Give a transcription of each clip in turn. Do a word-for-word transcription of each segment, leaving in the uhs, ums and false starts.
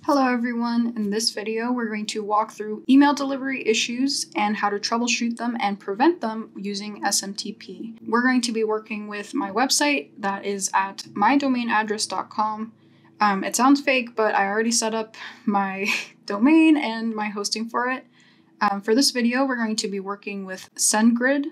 Hello everyone, in this video we're going to walk through email delivery issues and how to troubleshoot them and prevent them using S M T P. We're going to be working with my website that is at my domain address dot com. Um, it sounds fake, but I already set up my domain and my hosting for it. Um, for this video we're going to be working with SendGrid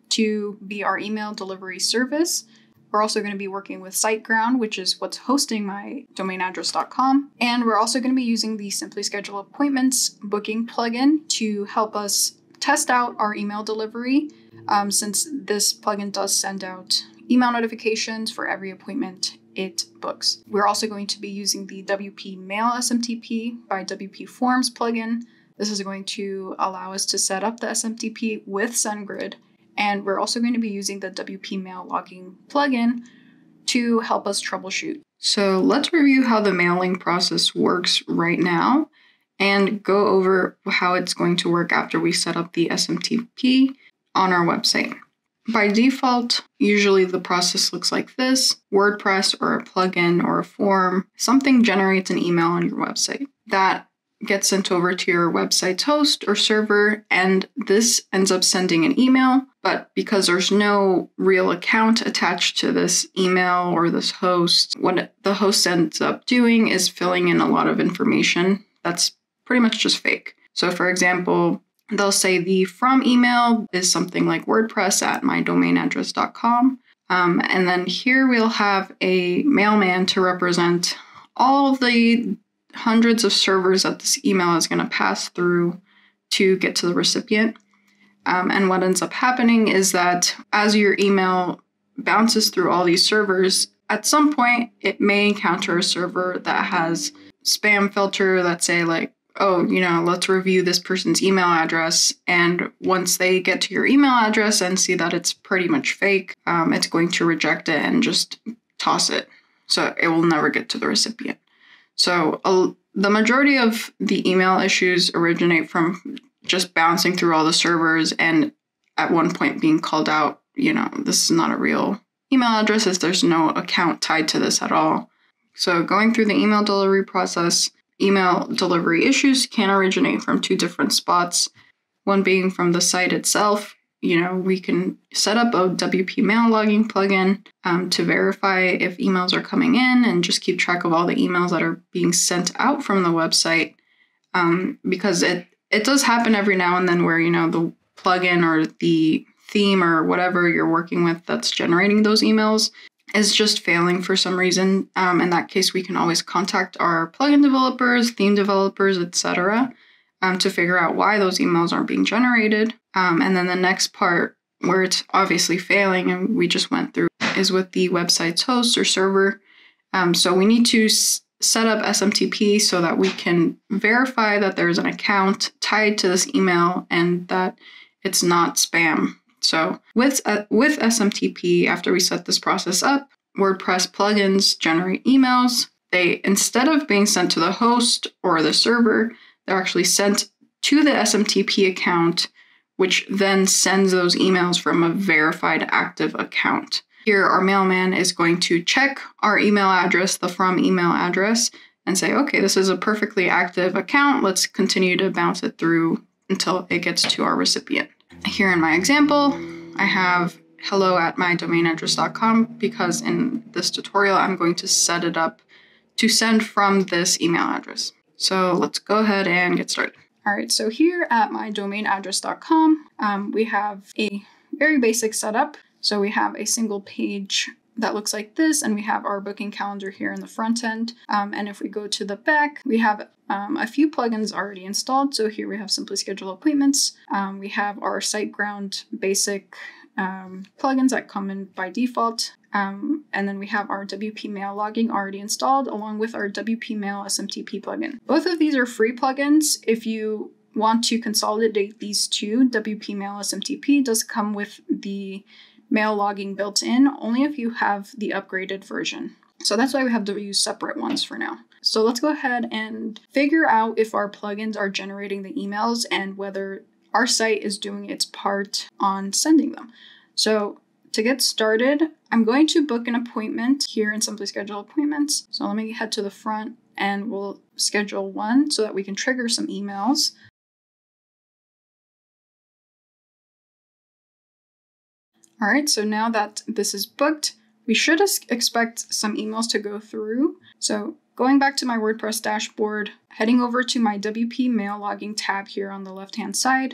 to be our email delivery service. We're also going to be working with SiteGround, which is what's hosting my domain address dot com. And we're also going to be using the Simply Schedule Appointments booking plugin to help us test out our email delivery, um, since this plugin does send out email notifications for every appointment it books. We're also going to be using the W P Mail S M T P by W P Forms plugin. This is going to allow us to set up the S M T P with SendGrid. And we're also going to be using the W P Mail logging plugin to help us troubleshoot. So let's review how the mailing process works right now and go over how it's going to work after we set up the S M T P on our website. By default, usually the process looks like this. WordPress or a plugin or a form, something generates an email on your website. That gets sent over to your website's host or server, and this ends up sending an email. But because there's no real account attached to this email or this host, what the host ends up doing is filling in a lot of information that's pretty much just fake. So for example, they'll say the from email is something like WordPress at my domain address dot com. Um, and then here we'll have a mailman to represent all of the hundreds of servers that this email is going to pass through to get to the recipient. Um, and what ends up happening is that as your email bounces through all these servers, at some point it may encounter a server that has spam filter that say like, oh, you know, let's review this person's email address. And once they get to your email address and see that it's pretty much fake, um, it's going to reject it and just toss it. So it will never get to the recipient. So uh, the majority of the email issues originate from just bouncing through all the servers and at one point being called out, you know, this is not a real email address as there's no account tied to this at all. So going through the email delivery process, email delivery issues can originate from two different spots. One being from the site itself. You know, we can set up a W P Mail logging plugin um, to verify if emails are coming in and just keep track of all the emails that are being sent out from the website. Um, because it, it does happen every now and then where, you know, the plugin or the theme or whatever you're working with that's generating those emails is just failing for some reason. Um, in that case, we can always contact our plugin developers, theme developers, et cetera, um, to figure out why those emails aren't being generated. Um, and then the next part where it's obviously failing and we just went through is with the website's host or server. Um, so we need to s- set up S M T P so that we can verify that there's an account tied to this email and that it's not spam. So with, uh, with S M T P, after we set this process up, WordPress plugins generate emails. They, instead of being sent to the host or the server, they're actually sent to the S M T P account, which then sends those emails from a verified active account. Here, our mailman is going to check our email address, the from email address, and say, okay, this is a perfectly active account. Let's continue to bounce it through until it gets to our recipient. Here in my example, I have hello at my domain address dot com because in this tutorial, I'm going to set it up to send from this email address. So let's go ahead and get started. All right, so here at my domain address dot com, um, we have a very basic setup. So we have a single page that looks like this, and we have our booking calendar here in the front end. Um, and if we go to the back, we have um, a few plugins already installed. So here we have Simply Schedule Appointments. Um, we have our SiteGround basic um, plugins that come in by default. Um, and then we have our W P Mail logging already installed along with our W P Mail S M T P plugin. Both of these are free plugins. If you want to consolidate these two, W P Mail S M T P does come with the mail logging built in, only if you have the upgraded version. So that's why we have to use separate ones for now. So let's go ahead and figure out if our plugins are generating the emails and whether our site is doing its part on sending them. So to get started, I'm going to book an appointment here in Simply Schedule Appointments. So let me head to the front and we'll schedule one so that we can trigger some emails. All right, so now that this is booked, we should expect some emails to go through. So going back to my WordPress dashboard, heading over to my W P Mail logging tab here on the left-hand side.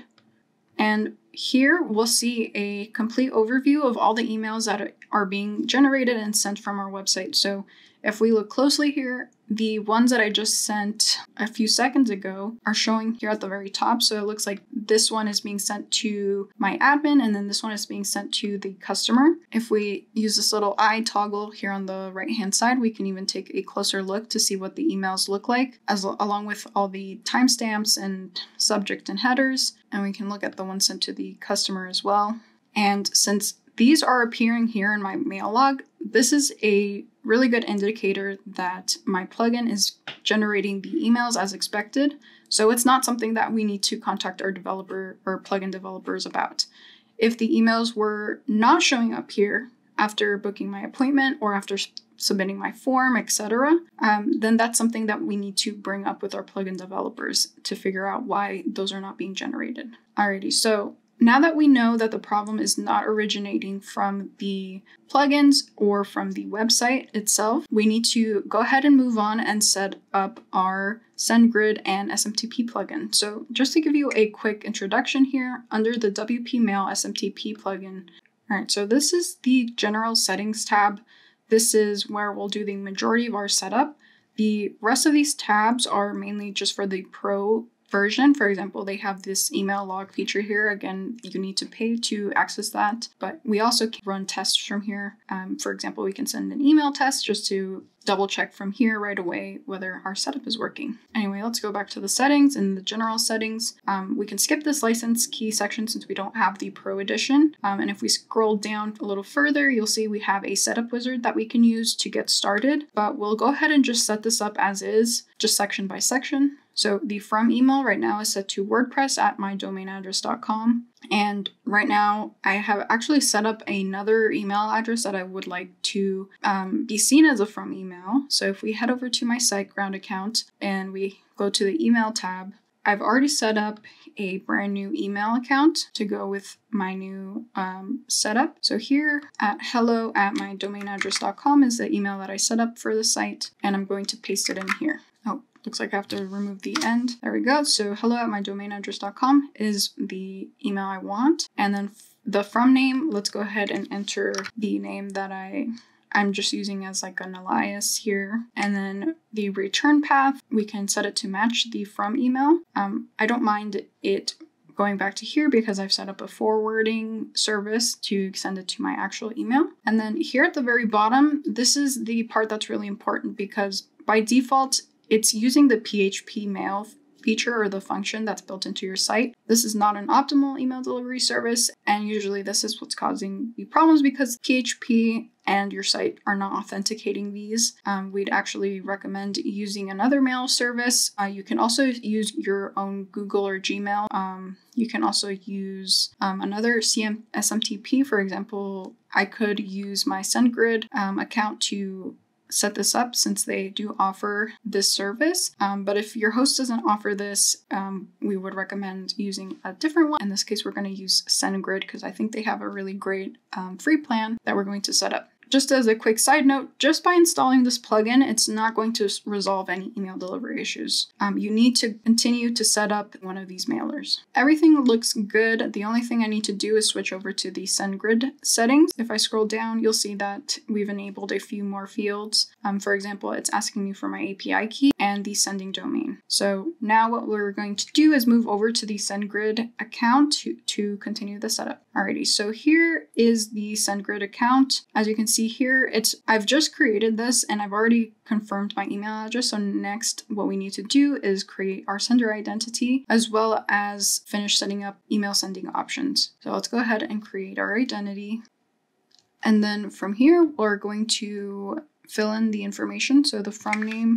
And here we'll see a complete overview of all the emails that are being generated and sent from our website. So if we look closely here, the ones that I just sent a few seconds ago are showing here at the very top. So it looks like this one is being sent to my admin, and then this one is being sent to the customer. If we use this little eye toggle here on the right hand side, we can even take a closer look to see what the emails look like, as along with all the timestamps and subject and headers. And we can look at the one sent to the customer as well. And since these are appearing here in my mail log, this is a really good indicator that my plugin is generating the emails as expected. So it's not something that we need to contact our developer or plugin developers about. If the emails were not showing up here after booking my appointment or after submitting my form, et cetera, um, then that's something that we need to bring up with our plugin developers to figure out why those are not being generated. Alrighty, so now that we know that the problem is not originating from the plugins or from the website itself, we need to go ahead and move on and set up our SendGrid and S M T P plugin. So just to give you a quick introduction here, under the W P Mail S M T P plugin, all right, so this is the general settings tab. This is where we'll do the majority of our setup. The rest of these tabs are mainly just for the pro version. For example, they have this email log feature here. Again, you need to pay to access that, but we also can run tests from here. Um, for example, we can send an email test just to double check from here right away whether our setup is working. Anyway, let's go back to the settings. In the general settings, um, we can skip this license key section since we don't have the Pro edition. Um, and if we scroll down a little further, you'll see we have a setup wizard that we can use to get started, but we'll go ahead and just set this up as is, just section by section. So the from email right now is set to WordPress at my domain address dot com. And right now I have actually set up another email address that I would like to um, be seen as a from email. So if we head over to my SiteGround account and we go to the email tab, I've already set up a brand new email account to go with my new um, setup. So here at hello at my domain address dot com is the email that I set up for the site, and I'm going to paste it in here. Oh, looks like I have to remove the end. There we go. So hello at my domain address dot com is the email I want. And then the from name, let's go ahead and enter the name that I I'm just using as like an alias here. And then the return path, we can set it to match the from email. Um, I don't mind it going back to here because I've set up a forwarding service to send it to my actual email. And then here at the very bottom, this is the part that's really important because by default, it's using the P H P mail feature or the function that's built into your site. This is not an optimal email delivery service, and usually this is what's causing the problems because P H P and your site are not authenticating these. Um, we'd actually recommend using another mail service. Uh, you can also use your own Google or Gmail. Um, you can also use um, another C M S M T P. For example, I could use my SendGrid um, account to set this up since they do offer this service. Um, but if your host doesn't offer this, um, we would recommend using a different one. In this case, we're going to use SendGrid because I think they have a really great um, free plan that we're going to set up. Just as a quick side note, just by installing this plugin, it's not going to resolve any email delivery issues. Um, you need to continue to set up one of these mailers. Everything looks good. The only thing I need to do is switch over to the SendGrid settings. If I scroll down, you'll see that we've enabled a few more fields. Um, for example, it's asking me for my A P I key and the sending domain. So now what we're going to do is move over to the SendGrid account to, to continue the setup. Alrighty, so here is the SendGrid account. As you can see here, it's I've just created this and I've already confirmed my email address. So next, what we need to do is create our sender identity as well as finish setting up email sending options. So let's go ahead and create our identity. And then from here, we're going to fill in the information. So the from name,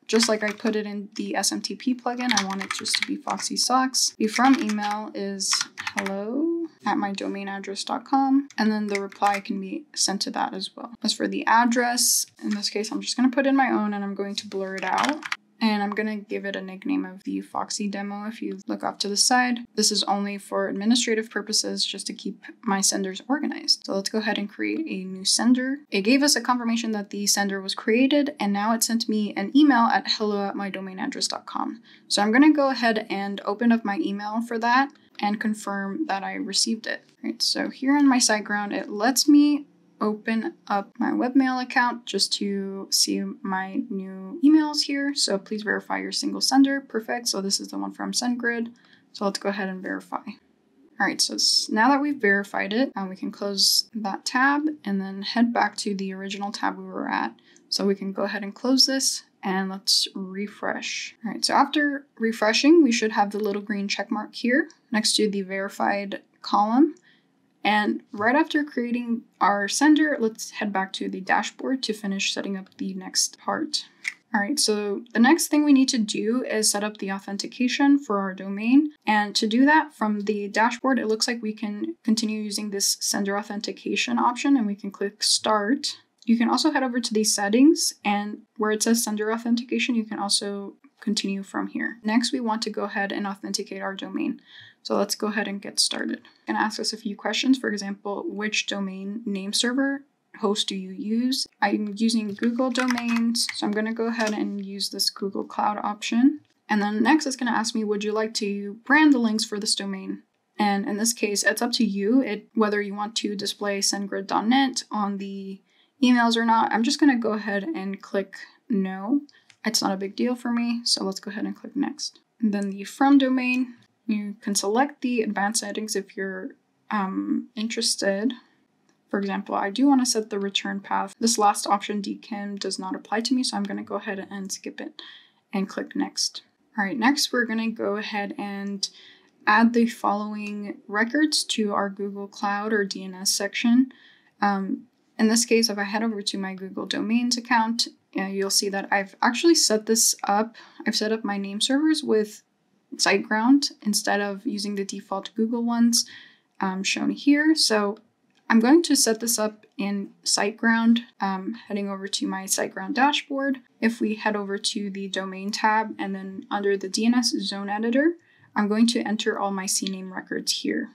just like I put it in the S M T P plugin. I want it just to be Foxy Socks. The from email is hello at my domain address dot com, and then the reply can be sent to that as well. As for the address, in this case, I'm just going to put in my own and I'm going to blur it out. And I'm going to give it a nickname of the Foxy Demo. If you look off to the side, this is only for administrative purposes, just to keep my senders organized. So let's go ahead and create a new sender. It gave us a confirmation that the sender was created, and now it sent me an email at hello at my domain address dot com. So I'm going to go ahead and open up my email for that and confirm that I received it. All right, so here in my SiteGround, it lets me open up my webmail account just to see my new emails here. So please verify your single sender. Perfect. So this is the one from SendGrid. So let's go ahead and verify. All right, so now that we've verified it, uh, we can close that tab and then head back to the original tab we were at. So we can go ahead and close this and let's refresh. All right, so after refreshing, we should have the little green check mark here next to the verified column. And right after creating our sender, let's head back to the dashboard to finish setting up the next part. All right, so the next thing we need to do is set up the authentication for our domain. And to do that from the dashboard, it looks like we can continue using this sender authentication option and we can click start. You can also head over to the settings, and where it says sender authentication, you can also continue from here. Next, we want to go ahead and authenticate our domain. So let's go ahead and get started. It's going to ask us a few questions. For example, which domain name server host do you use? I'm using Google Domains, so I'm going to go ahead and use this Google Cloud option. And then next it's going to ask me, would you like to brand the links for this domain? And in this case, it's up to you it, whether you want to display SendGrid dot net on the emails or not. I'm just going to go ahead and click no. It's not a big deal for me, so let's go ahead and click next. And then the from domain, you can select the advanced settings if you're um, interested. For example, I do want to set the return path. This last option, D K I M, does not apply to me, so I'm going to go ahead and skip it and click next. All right, next we're going to go ahead and add the following records to our Google Cloud or D N S section. Um, in this case, if I head over to my Google Domains account, uh, you'll see that I've actually set this up. I've set up my name servers with SiteGround instead of using the default Google ones um, shown here. So I'm going to set this up in SiteGround, um, heading over to my SiteGround dashboard. If we head over to the domain tab and then under the D N S zone editor, I'm going to enter all my C name records here.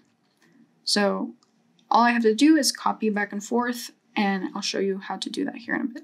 So all I have to do is copy back and forth, and I'll show you how to do that here in a bit.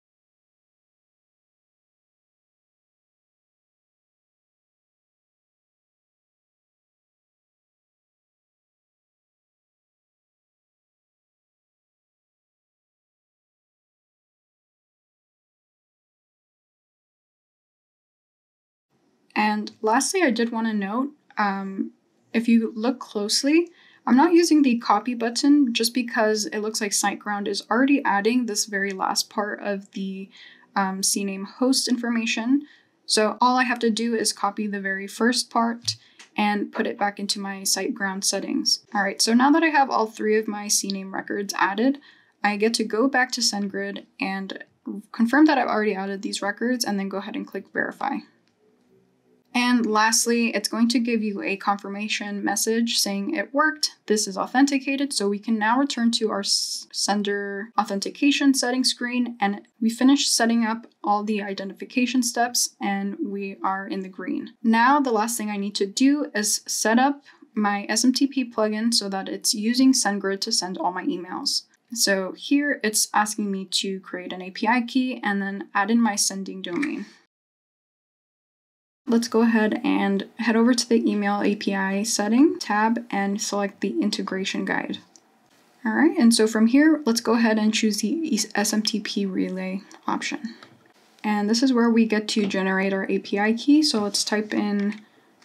And lastly, I did want to note, um, if you look closely, I'm not using the copy button just because it looks like SiteGround is already adding this very last part of the um, C name host information. So all I have to do is copy the very first part and put it back into my SiteGround settings. All right, so now that I have all three of my C name records added, I get to go back to SendGrid and confirm that I've already added these records and then go ahead and click verify. And lastly, it's going to give you a confirmation message saying it worked, this is authenticated, so we can now return to our sender authentication settings screen, and we finished setting up all the identification steps and we are in the green. Now the last thing I need to do is set up my S M T P plugin so that it's using SendGrid to send all my emails. So here it's asking me to create an A P I key and then add in my sending domain. Let's go ahead and head over to the email A P I setting tab and select the integration guide. All right, and so from here, let's go ahead and choose the S M T P relay option. And this is where we get to generate our A P I key. So let's type in,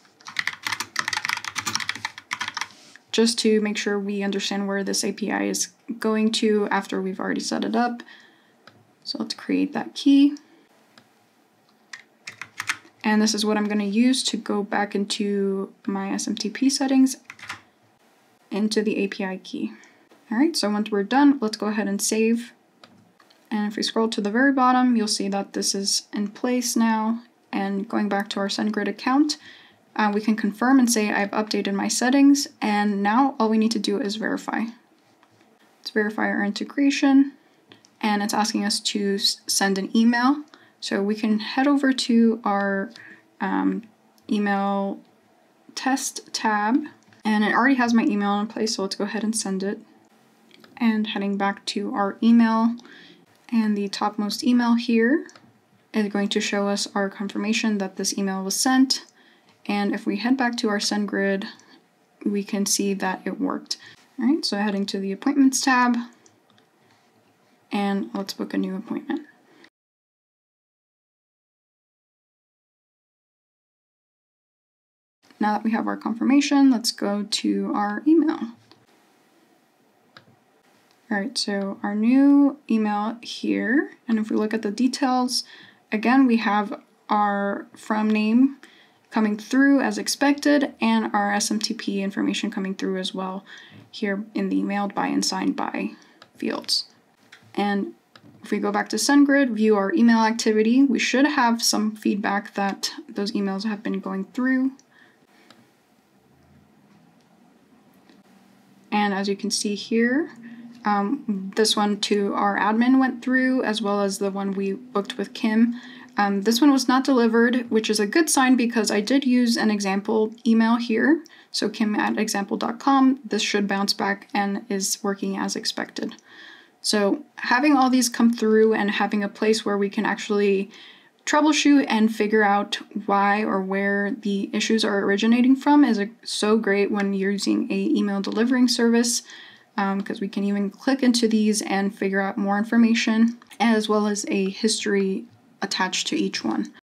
just to make sure we understand where this A P I is going to after we've already set it up. So let's create that key. And this is what I'm going to use to go back into my S M T P settings into the A P I key. All right, so once we're done, let's go ahead and save And if we scroll to the very bottom, you'll see that this is in place now. And going back to our SendGrid account, uh, we can confirm and say I've updated my settings, and now all we need to do is verify. Let's verify our integration, and it's asking us to send an email. So we can head over to our um, email test tab, and it already has my email in place, so let's go ahead and send it. And heading back to our email, and the topmost email here is going to show us our confirmation that this email was sent. And if we head back to our SendGrid, we can see that it worked. All right, so heading to the Appointments tab, and let's book a new appointment. Now that we have our confirmation, let's go to our email. All right, so our new email here, and if we look at the details, again, we have our from name coming through as expected, and our S M T P information coming through as well here in the mailed by and signed by fields. And if we go back to SendGrid, view our email activity, we should have some feedback that those emails have been going through. And as you can see here, um, this one to our admin went through, as well as the one we booked with Kim. Um, this one was not delivered, which is a good sign because I did use an example email here. So kim at example dot com, this should bounce back and is working as expected. So having all these come through and having a place where we can actually troubleshoot and figure out why or where the issues are originating from is a, so great when you're using a email delivering service, because um, we can even click into these and figure out more information, as well as a history attached to each one.